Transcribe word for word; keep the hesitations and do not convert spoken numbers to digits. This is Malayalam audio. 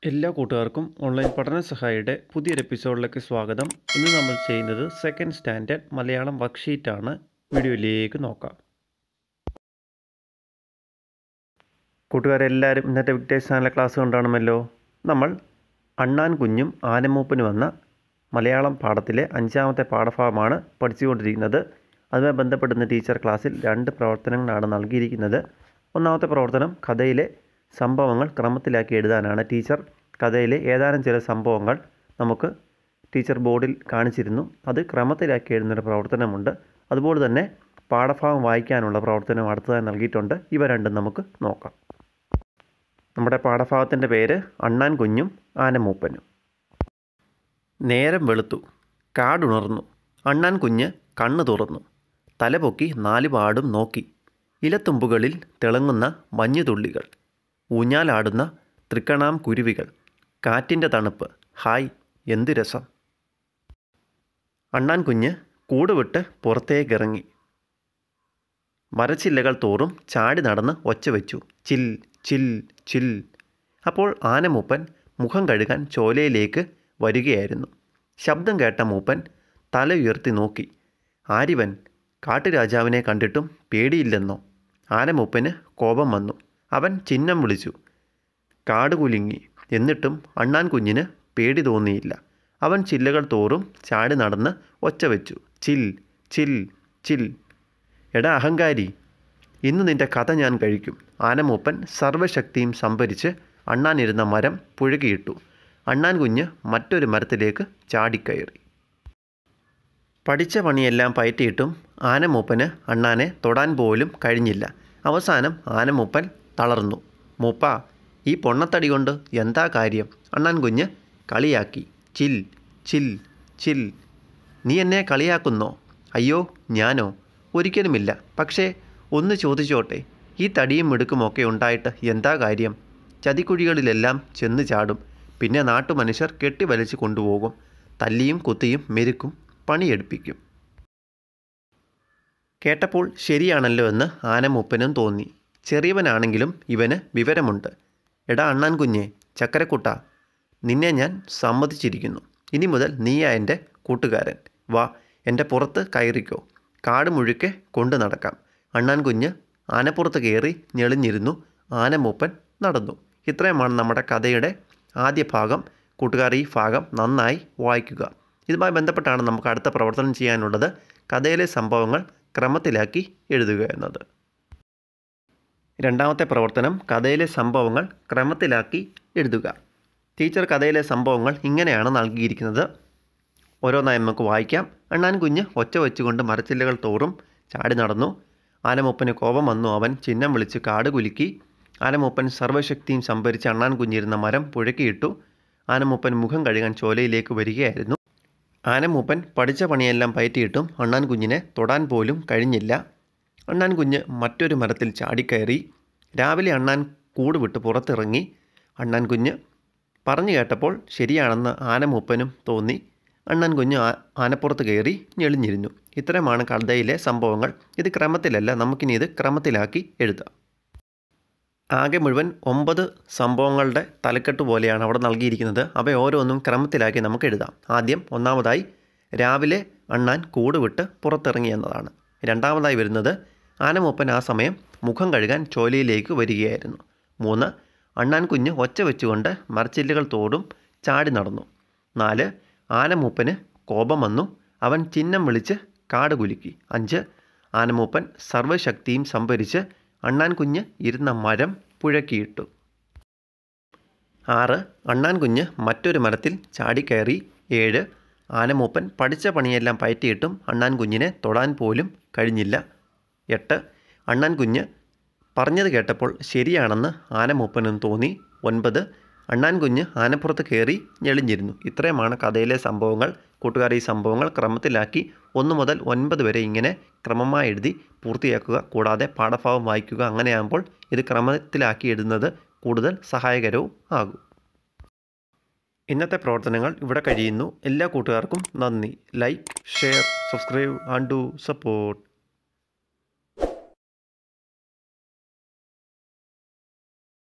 എല്ലാ കൂട്ടുകാർക്കും ഓൺലൈൻ പഠന സഹായിയുടെ പുതിയൊരു എപ്പിസോഡിലേക്ക് സ്വാഗതം. ഇന്ന് നമ്മൾ ചെയ്യുന്നത് സെക്കൻഡ് സ്റ്റാൻഡേർഡ് മലയാളം വർക്ക്ഷീറ്റാണ്. വീഡിയോയിലേക്ക് നോക്കാം. കൂട്ടുകാരെല്ലാവരും ഇന്നത്തെ വിക്ടേഴ്സ് ചാനൽ ക്ലാസ് കണ്ടാണമല്ലോ. നമ്മൾ അണ്ണാൻ കുഞ്ഞും ആനമൂപ്പനും എന്ന മലയാളം പാഠത്തിലെ അഞ്ചാമത്തെ പാഠഭാഗമാണ് പഠിച്ചുകൊണ്ടിരിക്കുന്നത്. അതുമായി ബന്ധപ്പെടുന്ന ടീച്ചർ ക്ലാസ്സിൽ രണ്ട് പ്രവർത്തനങ്ങളാണ് നൽകിയിരിക്കുന്നത്. ഒന്നാമത്തെ പ്രവർത്തനം കഥയിലെ സംഭവങ്ങൾ ക്രമത്തിലാക്കി എഴുതാനാണ്. ടീച്ചർ കഥയിലെ ഏതാനും ചില സംഭവങ്ങൾ നമുക്ക് ടീച്ചർ ബോർഡിൽ കാണിച്ചിരുന്നു. അത് ക്രമത്തിലാക്കി എഴുതുന്നൊരു പ്രവർത്തനമുണ്ട്. അതുപോലെ തന്നെ പാഠഭാഗം വായിക്കാനുള്ള പ്രവർത്തനം അടുത്തതായി നൽകിയിട്ടുണ്ട്. ഇവ രണ്ടും നമുക്ക് നോക്കാം. നമ്മുടെ പാഠഭാഗത്തിൻ്റെ പേര് അണ്ണാൻ കുഞ്ഞും ആനമൂപ്പനും. നേരം വെളുത്തു, കാടുണർന്നു. അണ്ണാൻ കുഞ്ഞ് കണ്ണു തുറന്നു. തലപൊക്കി നാല് പാടും നോക്കി. ഇലത്തുമ്പുകളിൽ തിളങ്ങുന്ന മഞ്ഞുതുള്ളികൾ, ഊഞ്ഞാലാടുന്ന തൃക്കണാം കുരുവികൾ, കാറ്റിൻ്റെ തണുപ്പ്. ഹായ്, എന്തു രസം! അണ്ണാൻ കുഞ്ഞ് കൂടുവിട്ട് പുറത്തേക്കിറങ്ങി. മരച്ചില്ലകൾ തോറും ചാടി നടന്ന് ഒച്ച വെച്ചു. ചിൽ ചിൽ ചിൽ. അപ്പോൾ ആനമൂപ്പൻ മുഖം കഴുകാൻ ചോലയിലേക്ക് വരികയായിരുന്നു. ശബ്ദം കേട്ട മൂപ്പൻ തല ഉയർത്തി നോക്കി. ആരിവൻ? കാട്ടുരാജാവിനെ കണ്ടിട്ടും പേടിയില്ലെന്നോ? ആനമൂപ്പന് കോപം വന്നു. അവൻ ചിഹ്നം വിളിച്ചു. കാട് കുലുങ്ങി. എന്നിട്ടും അണ്ണാൻ കുഞ്ഞിന് പേടി തോന്നിയില്ല. അവൻ ചില്ലകൾ തോറും ചാടി നടന്ന് ഒച്ച വെച്ചു. ചിൽ ചിൽ ചിൽ. എടാ അഹങ്കാരി, ഇന്ന് നിൻ്റെ കഥ ഞാൻ കഴിക്കും. ആനമൂപ്പൻ സർവ്വശക്തിയും സംഭരിച്ച് അണ്ണാനിരുന്ന മരം പുഴകിയിട്ടു. അണ്ണാൻ കുഞ്ഞ് മറ്റൊരു മരത്തിലേക്ക് ചാടിക്കയറി. പഠിച്ച പണിയെല്ലാം പയറ്റിയിട്ടും ആനമൂപ്പന് അണ്ണാനെ തൊടാൻ പോലും കഴിഞ്ഞില്ല. അവസാനം ആനമൂപ്പൻ തളർന്നു. മൂപ്പ, ഈ പൊണ്ണത്തടി കൊണ്ട് എന്താ കാര്യം? അണ്ണാൻ കുഞ്ഞ് കളിയാക്കി. ചിൽ ചിൽ ചിൽ. നീ എന്നെ കളിയാക്കുന്നോ? അയ്യോ, ഞാനോ? ഒരിക്കലുമില്ല. പക്ഷേ ഒന്ന് ചോദിച്ചോട്ടെ, ഈ തടിയും മിടുക്കുമൊക്കെ ഉണ്ടായിട്ട് എന്താ കാര്യം? ചതിക്കുഴികളിലെല്ലാം ചെന്ന് ചാടും. പിന്നെ നാട്ടുമനുഷ്യർ കെട്ടിവലിച്ച് കൊണ്ടുപോകും. തല്ലിയും കുത്തിയും മെരുക്കും, പണിയെടുപ്പിക്കും. കേട്ടപ്പോൾ ശരിയാണല്ലോ എന്ന് ആനമൂപ്പനും തോന്നി. ചെറിയവനാണെങ്കിലും ഇവന് വിവരമുണ്ട്. എടാ അണ്ണാൻ കുഞ്ഞെ, ചക്കരക്കുട്ട, നിന്നെ ഞാൻ സമ്മതിച്ചിരിക്കുന്നു. ഇനി മുതൽ നീയാ എൻ്റെ കൂട്ടുകാരൻ. വാ, എൻ്റെ പുറത്ത് കയറിക്കോ. കാട് മുഴുക്കെ കൊണ്ടു നടക്കാം. അണ്ണാൻ കുഞ്ഞ് ആനപ്പുറത്ത് കയറി ഞെളിഞ്ഞിരുന്നു. ആനമൂപ്പൻ നടന്നു. ഇത്രയുമാണ് നമ്മുടെ കഥയുടെ ആദ്യ ഭാഗം. കൂട്ടുകാർ ഈ ഭാഗം നന്നായി വായിക്കുക. ഇതുമായി ബന്ധപ്പെട്ടാണ് നമുക്ക് അടുത്ത പ്രവർത്തനം ചെയ്യാനുള്ളത്. കഥയിലെ സംഭവങ്ങൾ ക്രമത്തിലാക്കി എഴുതുക എന്നത്. രണ്ടാമത്തെ പ്രവർത്തനം കഥയിലെ സംഭവങ്ങൾ ക്രമത്തിലാക്കി എഴുതുക. ടീച്ചർ കഥയിലെ സംഭവങ്ങൾ ഇങ്ങനെയാണ് നൽകിയിരിക്കുന്നത്. ഓരോന്നായി നമുക്ക് വായിക്കാം. അണ്ണാൻ കുഞ്ഞ് ഒച്ച വെച്ചുകൊണ്ട് മരച്ചില്ലകൾ തോറും ചാടി നടന്നു. ആനമൂപ്പന് കോപം വന്നു. അവൻ ചിഹ്നം വിളിച്ച് കാട് കുലുക്കി. ആനമൂപ്പൻ സർവ്വശക്തിയും സംഭരിച്ച് അണ്ണാൻ കുഞ്ഞിരുന്ന മരം പുഴക്കിയിട്ടു. ആനമൂപ്പൻ മുഖം കഴുകാൻ ചോലയിലേക്ക് വരികയായിരുന്നു. ആനമൂപ്പൻ പഠിച്ച പണിയെല്ലാം പയറ്റിയിട്ടും അണ്ണാൻ കുഞ്ഞിനെ തൊടാൻ പോലും കഴിഞ്ഞില്ല. അണ്ണാൻ കുഞ്ഞ് മറ്റൊരു മരത്തിൽ ചാടിക്കയറി. രാവിലെ അണ്ണാൻ കൂട് വിട്ട് പുറത്തിറങ്ങി. അണ്ണാൻ കുഞ്ഞ് പറഞ്ഞു കേട്ടപ്പോൾ ശരിയാണെന്ന് ആനമൂപ്പനും തോന്നി. അണ്ണാൻ കുഞ്ഞ് ആനപ്പുറത്ത് കയറി ഞെളിഞ്ഞിരുന്നു. ഇത്തരമാണ് കഥയിലെ സംഭവങ്ങൾ. ഇത് ക്രമത്തിലല്ല, നമുക്കിനി ഇത് ക്രമത്തിലാക്കി എഴുതാം. ആകെ മുഴുവൻ ഒമ്പത് സംഭവങ്ങളുടെ തലക്കെട്ട് പോലെയാണ് അവിടെ നൽകിയിരിക്കുന്നത്. അവ ഓരോന്നും ക്രമത്തിലാക്കി നമുക്ക് എഴുതാം. ആദ്യം ഒന്നാമതായി രാവിലെ അണ്ണാൻ കൂട് വിട്ട് പുറത്തിറങ്ങി എന്നതാണ്. രണ്ടാമതായി വരുന്നത് ആനമൂപ്പൻ ആ സമയം മുഖം കഴുകാൻ ചോലയിലേക്ക് വരികയായിരുന്നു. മൂന്ന്, അണ്ണാൻ കുഞ്ഞ് ഒച്ച വെച്ചുകൊണ്ട് മരച്ചില്ലുകൾ തോറും ചാടി നടന്നു. നാല്, ആനമൂപ്പന് കോപം വന്നു. അവൻ ചിഹ്നം വിളിച്ച് കാട് കുലുക്കി. അഞ്ച്, ആനമൂപ്പൻ സർവ്വശക്തിയും സംഭരിച്ച് അണ്ണാൻ കുഞ്ഞ് ഇരുന്ന മരം പുഴക്കിയിട്ടു. ആറ്, അണ്ണാൻ കുഞ്ഞ് മറ്റൊരു മരത്തിൽ ചാടിക്കയറി. ഏഴ്, ആനമൂപ്പൻ പഠിച്ച പണിയെല്ലാം പയറ്റിയിട്ടും അണ്ണാൻ കുഞ്ഞിനെ തൊടാൻ പോലും കഴിഞ്ഞില്ല. എട്ട്, അണ്ണാൻ കുഞ്ഞ് പറഞ്ഞത് കേട്ടപ്പോൾ ശരിയാണെന്ന് ആനമൂപ്പനും തോന്നി. ഒൻപത്, അണ്ണാൻ കുഞ്ഞ് ആനപ്പുറത്ത് കയറി ഞെളിഞ്ഞിരുന്നു. ഇത്രയുമാണ് കഥയിലെ സംഭവങ്ങൾ. കൂട്ടുകാർ ഈ സംഭവങ്ങൾ ക്രമത്തിലാക്കി ഒന്ന് മുതൽ ഒൻപത് വരെ ഇങ്ങനെ ക്രമമായി എഴുതി പൂർത്തിയാക്കുക. കൂടാതെ പാഠഭാഗം വായിക്കുക. അങ്ങനെയാകുമ്പോൾ ഇത് ക്രമത്തിലാക്കി എഴുതുന്നത് കൂടുതൽ സഹായകരവും ആകും. ഇന്നത്തെ പ്രവർത്തനങ്ങൾ ഇവിടെ കഴിയുന്നു. എല്ലാ കൂട്ടുകാർക്കും നന്ദി. Like, share, subscribe and do support.